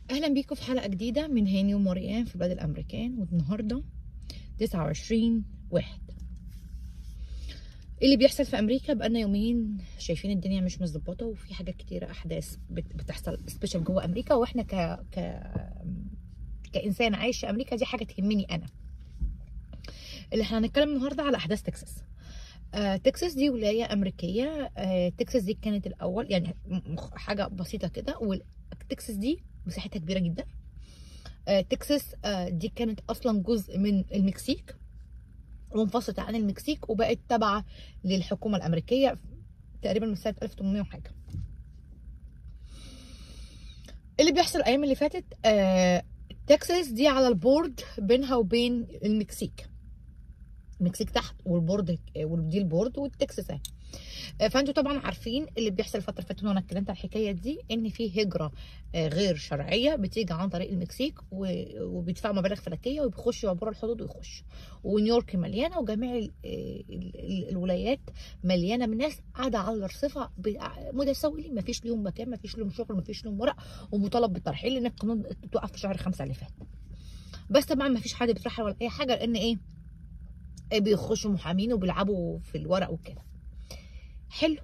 اهلا بيكم في حلقه جديده من هاني ومريان في بلاد الامريكان. والنهارده 29/1. اللي بيحصل في امريكا بقالنا يومين شايفين الدنيا مش مظبطه، وفي حاجات كتيره احداث بتحصل سبيشال جوه امريكا، واحنا كانسان عايش في امريكا دي حاجه تهمني انا. اللي احنا هنتكلم النهارده على احداث تكساس. تكساس دي ولايه امريكيه. تكساس دي كانت الاول يعني حاجه بسيطه كده، وتكساس دي مساحتها كبيره جدا. تكساس دي كانت اصلا جزء من المكسيك، وانفصلت عن المكسيك وبقت تابعه للحكومه الامريكيه تقريبا من سنه 1800 وحاجه. اللي بيحصل الايام اللي فاتت، تكساس دي على البورد بينها وبين المكسيك. المكسيك تحت والبورد، ودي البورد والتكساس اهي. فانتوا طبعا عارفين اللي بيحصل الفتره اللي فاتت، وانا اتكلمت على الحكايه دي، ان في هجره غير شرعيه بتيجي عن طريق المكسيك، وبيدفعوا مبالغ فلكيه وبيخشوا عبور الحدود ويخشوا. ونيويورك مليانه، وجميع الولايات مليانه من ناس قاعده على الرصيفه متسولين، ما فيش ليهم مكان، ما فيش ليهم شغل، ما فيش ليهم ورق، ومطالب بالترحيل لان القانون توقف في شهر 5 اللي فات. بس طبعا ما فيش حد بيترحل ولا اي حاجه، لان ايه، بيخشوا محامين وبيلعبوا في الورق وكده. حلو.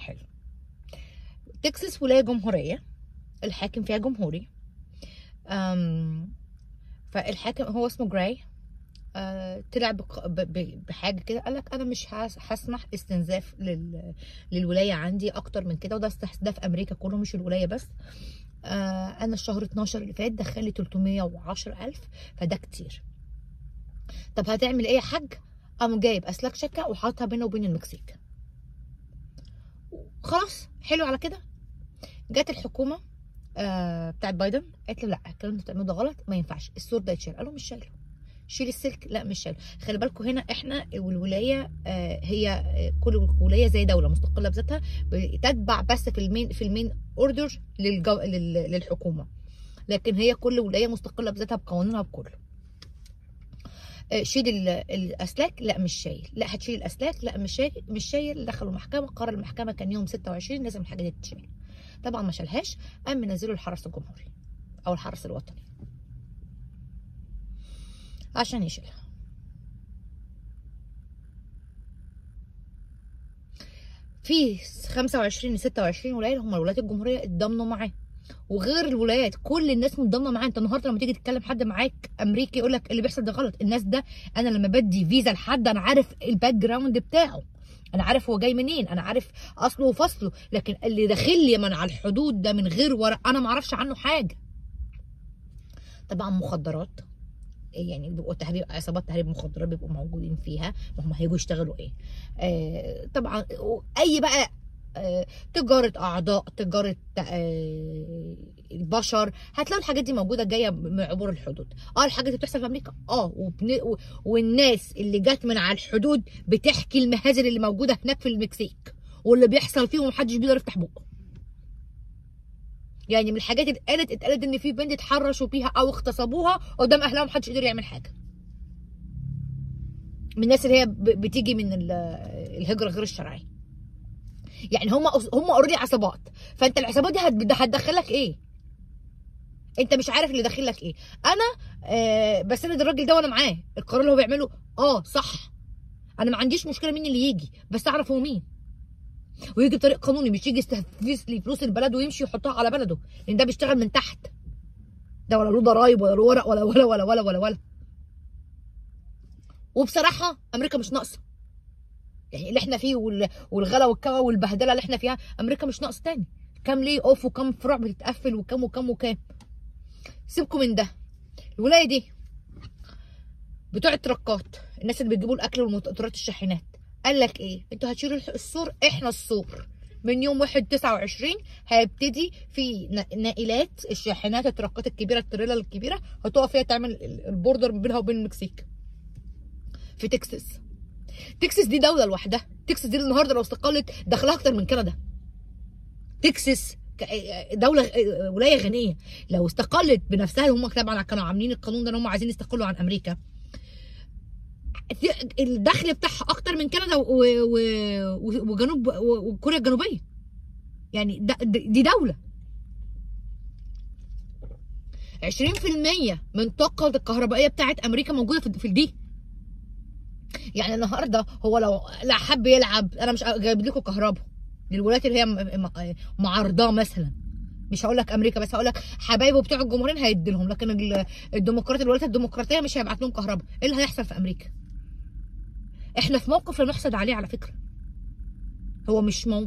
تكساس ولايه جمهوريه، الحاكم فيها جمهوري. فالحاكم هو اسمه جراي. طلع بحاجه كده، قال لك انا مش هسمح استنزاف للولايه عندي اكتر من كده، وده استهداف امريكا كله مش الولايه بس. انا الشهر 12 اللي فات دخلي 310,000، فده كتير. طب هتعمل ايه يا حاج؟ قام جايب اسلاك شكه وحاطها بينه وبين المكسيك. خلاص، حلو على كده. جت الحكومه بتاعت بايدن قالت له لا، الكلام اللي بتعمله ده غلط، ما ينفعش السور ده يتشال. قالوا مش شايله. شيل السلك، لا مش شايله. خلي بالكم هنا احنا والولايه هي كل ولايه زي دوله مستقله بذاتها، بتتبع بس في المين اوردر للحكومه، لكن هي كل ولايه مستقله بذاتها بقوانينها بكله. شيل الاسلاك، لا مش شايل. لا هتشيل الاسلاك، لا مش شايل. دخلوا محكمه، قرار المحكمه كان يوم 26 لازم الحاجه دي تتشال. طبعا ما شالهاش، قام منزلوا الحرس الجمهوري او الحرس الوطني عشان يشيلها. في 25 26 ولايه هم الولايات الجمهوريه اتضامنوا معاه، وغير الولايات كل الناس متضامنه معاه. انت النهارده لما تيجي تتكلم حد معاك امريكي يقول لك اللي بيحصل ده غلط. الناس ده انا لما بدي فيزا لحد انا عارف الباك جراوند بتاعه، انا عارف هو جاي منين، انا عارف اصله وفصله. لكن اللي داخل لي من على الحدود ده من غير ورق انا ما اعرفش عنه حاجه. طبعا مخدرات، يعني بيبقوا عصابات تهريب مخدرات بيبقوا موجودين فيها، ما هم هيجوا يشتغلوا ايه؟ طبعا اي بقى تجاره اعضاء، تجاره البشر، هتلاقوا الحاجات دي موجوده جايه من عبور الحدود. الحاجات دي بتحصل في امريكا، والناس اللي جت من على الحدود بتحكي المهازل اللي موجوده هناك في المكسيك واللي بيحصل فيهم، ومحدش بيقدر يفتح بقه. يعني من الحاجات اللي اتقالت ان في بنت اتحرشوا بيها او اغتصبوها قدام اهلها، محدش قدر يعمل حاجه. من الناس اللي هي بتيجي من الهجره غير الشرعيه. يعني هم اوريدي عصابات، فانت العصابات دي هتدخلك ايه؟ انت مش عارف اللي داخلك ايه. انا بسند الراجل ده وانا معاه، القرار اللي هو بيعمله صح. انا ما عنديش مشكله مين اللي يجي، بس اعرف هو مين، ويجي بطريق قانوني، مش يجي يستفز لي فلوس البلد ويمشي يحطها على بلده، لان ده بيشتغل من تحت. ده ولا له ضرايب ولا له ورق ولا ولا ولا ولا ولا ولا. وبصراحه امريكا مش ناقصه، يعني اللي احنا فيه والغلا والكوى والبهدله اللي احنا فيها، امريكا مش ناقصه تاني. كام ليه اوف وكام فروع بتتقفل وكام وكام وكام. سيبكم من ده. الولايه دي بتوع التركات، الناس اللي بيجيبوا الاكل والمقطورات الشاحنات، قال لك ايه؟ انتوا هتشيلوا السور، احنا السور من يوم 1/29 هيبتدي في نائلات الشاحنات، التركات الكبيره، التريلا الكبيره هتقف فيها تعمل البوردر بينها وبين المكسيك في تكساس. تكساس دي دوله لوحدها. تكساس دي النهارده لو استقلت دخلها اكتر من كندا. تكساس دوله، ولايه غنيه، لو استقلت بنفسها، هم طبعا كانوا عاملين القانون ده ان هم عايزين يستقلوا عن امريكا، الدخل بتاعها اكتر من كندا وجنوب وكوريا الجنوبيه. يعني دي دوله. 20% من الطاقه الكهربائيه بتاعت امريكا موجوده في دي. يعني النهارده هو لو لا حب يلعب، انا مش جايب لكم كهرباء للولايات اللي هي معارضاه مثلا، مش هقول لك امريكا بس، هقول لك حبايبه بتوع الجمهوريين هيدي لهم، لكن الديمقراط الولايات الديمقراطيه مش هيبعت لهم كهرباء. ايه اللي هيحصل في امريكا؟ احنا في موقف لا نحسد عليه على فكره. هو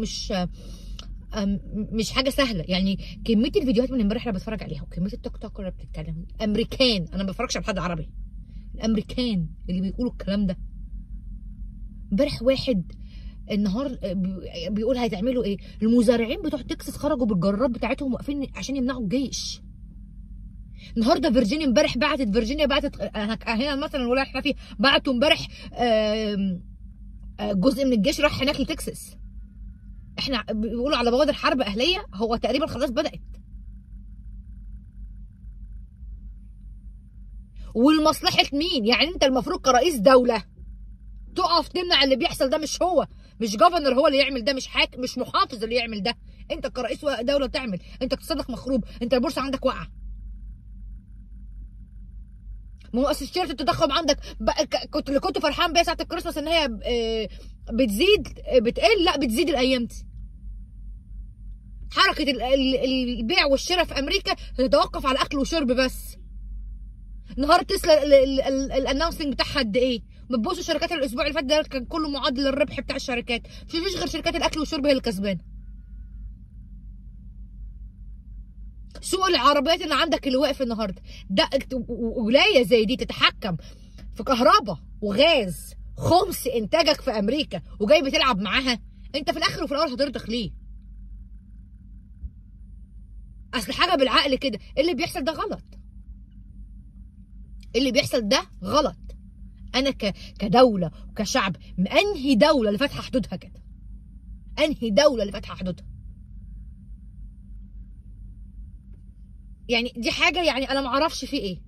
مش حاجه سهله. يعني كميه الفيديوهات من امبارح اللي بتفرج عليها وكميه التيك توك اللي بتتكلم امريكان، انا ما بتفرجش على حد عربي، الامريكان اللي بيقولوا الكلام ده. امبارح واحد النهار بيقول هتعملوا ايه؟ المزارعين بتوع تكساس خرجوا بالجرارات بتاعتهم واقفين عشان يمنعوا الجيش. النهارده فيرجينيا امبارح فيرجينيا بعتت هنا مثلا الولايه احنا فيه، بعتوا امبارح جزء من الجيش راح هناك لتكساس. احنا بيقولوا على بوادر حرب اهليه، هو تقريبا خلاص بدات. والمصلحه مين؟ يعني انت المفروض كرئيس دوله تقف تمنع اللي بيحصل ده، مش جوفرنر هو اللي يعمل ده، مش محافظ اللي يعمل ده، انت كرئيس دوله تعمل. انت اقتصادك مخروب، انت البورصه عندك واقعه، مؤسسة التضخم عندك كنت فرحان بيها ساعه الكريسماس ان هي بتزيد بتقل، لا بتزيد الايام دي. حركه البيع والشراء في امريكا تتوقف على اكل وشرب بس. نهار تسلا الانونسنج بتاعها قد ايه؟ بتبصوا شركات الاسبوع اللي فات ده كان كله معدل الربح بتاع الشركات، مفيش غير شركات الاكل والشرب هي اللي كسبانه. سوق العربيات اللي عندك اللي واقف النهارده ده، ولايه زي دي تتحكم في كهرباء وغاز خمس انتاجك في امريكا وجاي بتلعب معاها، انت في الاخر وفي الاول هترضخ ليه؟ اصل حاجه بالعقل كده، اللي بيحصل ده غلط، اللي بيحصل ده غلط. انا كدوله وكشعب، انهي دوله اللي فاتحه حدودها كده؟ انهي دوله اللي فاتحه حدودها؟ يعني دي حاجه يعني انا ما اعرفش في ايه.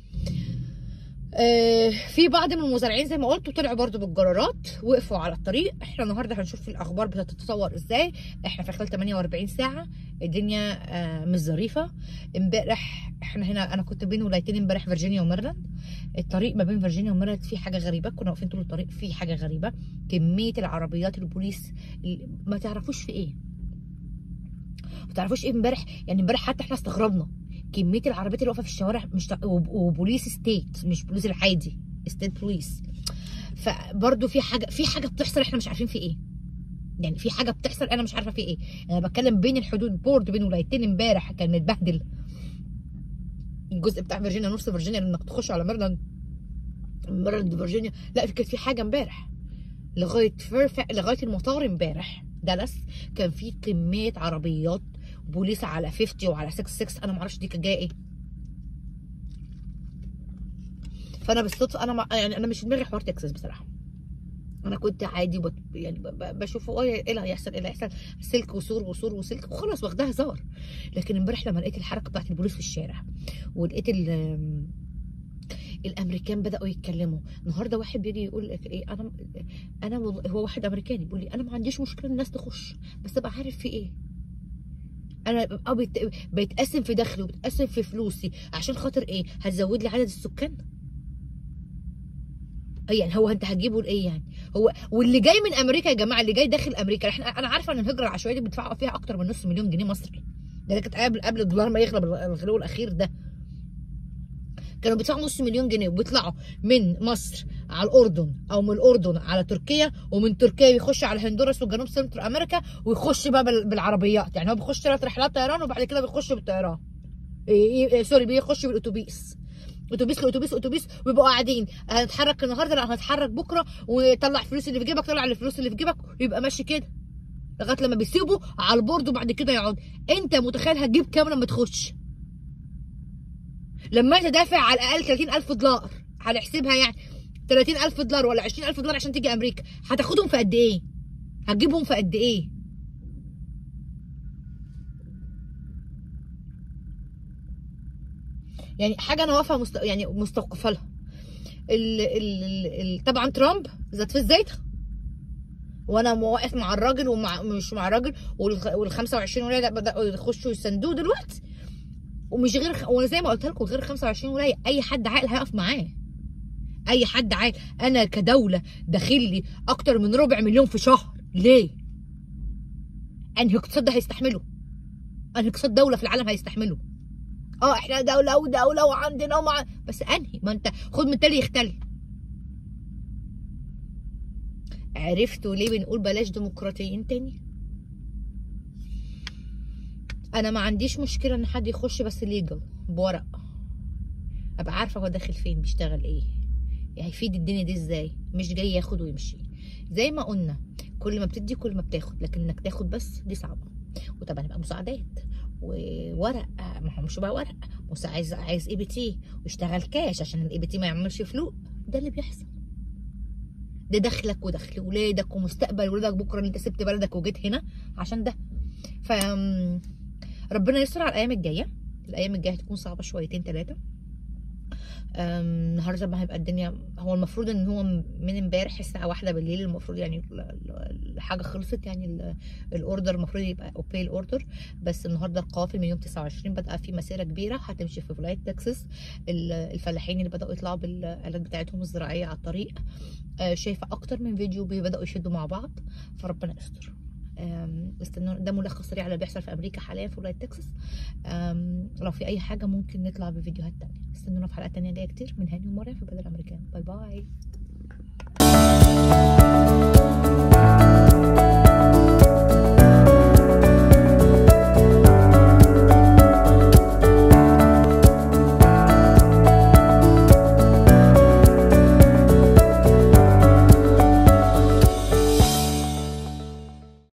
في بعض من المزارعين زي ما قلت طلعوا برضو بالجرارات، وقفوا على الطريق. احنا النهارده هنشوف في الاخبار بتتطور ازاي. احنا في خلال 48 ساعه الدنيا مش ظريفه. امبارح احنا هنا، انا كنت بين ولايتين امبارح، فيرجينيا وميرلاند. الطريق ما بين فيرجينيا وميرلاند فيه حاجه غريبه، كنا واقفين طول الطريق فيه حاجه غريبه. كميه العربيات البوليس ما تعرفوش في ايه، ما تعرفوش ايه امبارح. يعني امبارح حتى احنا استغربنا كميه العربيات اللي واقفه في الشوارع، مش وبوليس ستيت، مش بوليس العادي، ستيت بوليس. فبرضه في حاجه بتحصل احنا مش عارفين في ايه. يعني في حاجه بتحصل انا مش عارفه في ايه. انا بتكلم بين الحدود، بورد بين ولايتين امبارح كان متبهدل. الجزء بتاع فيرجينيا، نص فيرجينيا، انك تخش على ميرلاند فيرجينيا، لا كانت في حاجه امبارح لغايه المطار امبارح دالاس، كان في كميه عربيات بوليس على 50 وعلى 66. انا ما اعرفش دي كانت جايه ايه. فانا بالصدفه انا مش في دماغي حوار تكساس بصراحه. انا كنت عادي يعني بشوف ايه اللي هيحصل، ايه اللي هيحصل، سلك وسور وسور وسلك وخلاص، واخداها هزار. لكن امبارح لما لقيت الحركه بتاعت البوليس في الشارع، ولقيت الامريكان بداوا يتكلموا. النهارده واحد بيجي يقول لك ايه، انا هو واحد امريكاني بيقول لي انا ما عنديش مشكله الناس تخش، بس ابقى عارف في ايه. انا بيتقسم في دخلي وبتقسم في فلوسي عشان خاطر ايه؟ هتزود لي عدد السكان؟ يعني هو انت هتجيبه لايه يعني؟ هو واللي جاي من امريكا يا جماعه، اللي جاي داخل امريكا، انا عارفه ان الهجره العشوائيه دي بيدفعوا فيها اكتر من نص مليون جنيه مصري. ده كانت قبل الدولار ما يغلب الغلو الاخير ده، كانوا بيدفعوا نص مليون جنيه وبيطلعوا من مصر على الاردن، او من الاردن على تركيا، ومن تركيا يخش على هندوراس وجنوب سنتر امريكا، ويخش بقى بالعربيات. يعني هو بيخش 3 رحلات طيران وبعد كده بيخش بالطيران، سوري بيخش بالاتوبيس، اتوبيس لاتوبيس، ويبقوا قاعدين هنتحرك النهارده، لا هنتحرك بكره، وطلع فلوس اللي في جيبك، طلع الفلوس اللي في جيبك، ويبقى ماشي كده لغايه لما بيسيبوا على البورد، وبعد كده يقعد. انت متخيل هتجيب كام لما تخش؟ لما انت دافع على الاقل 30,000 دولار، هنحسبها يعني 30,000 دولار ولا 20,000 دولار عشان تيجي امريكا، هتاخدهم في قد ايه؟ هتجيبهم في قد ايه؟ يعني حاجه انا واقفه يعني مستوقفه لها. طبعا ترامب ذات في الزيت، وانا واقف مع الراجل ومش مع الراجل، وال 25 ولايه بداوا يخشوا يساندوه دلوقتي، ومش غير وانا زي ما قلت لكم غير 25 ولايه، اي حد عاقل هيقف معاه. اي حد عاقل. انا كدوله داخل لي اكتر من 250,000 في شهر، ليه؟ انهي اقتصاد ده هيستحمله؟ انهي اقتصاد دوله في العالم هيستحمله؟ احنا دوله ودوله وعندنا بس انهي؟ ما انت خد من تالي يختلي. عرفتوا ليه بنقول بلاش ديمقراطيين تاني؟ انا ما عنديش مشكله ان حد يخش بس ليجل بورق، ابقى عارفه هو داخل فين، بيشتغل ايه، هيفيد الدنيا دي ازاي، مش جاي ياخد ويمشي. زي ما قلنا كل ما بتدي كل ما بتاخد، لكن انك تاخد بس دي صعبه. وطبعا يبقى مساعدات وورق، ما هو مش بقى ورق، عايز اي بي تي ويشتغل كاش عشان الاي بي تي ما يعملش فلوق. ده اللي بيحصل. ده دخلك ودخل ولادك ومستقبل ولادك بكره، ان انت سبت بلدك وجيت هنا عشان ده. ف ربنا يستر على الايام الجايه. الايام الجايه هتكون صعبه شويتين 3. النهارده ما هيبقى الدنيا، هو المفروض ان هو من امبارح الساعه 1 بالليل المفروض يعني الحاجه خلصت، يعني الاوردر المفروض يبقى اوبي الاوردر. بس النهارده القوافل من يوم 29 بدأ في مسيره كبيره هتمشي في ولايه تكساس. الفلاحين اللي بدأوا يطلعوا بالآلات بتاعتهم الزراعيه على الطريق. شايفه اكتر من فيديو بدأوا يشدوا مع بعض، فربنا يستر. استنوا، ده ملخص سريع على اللي بيحصل في امريكا حاليا في ولايه تكساس. لو في اي حاجه ممكن نطلع بفيديوهات تانية. استنونا في حلقات تانية جايه كتير من هاني ومريم في بلد الامريكان. باي باي.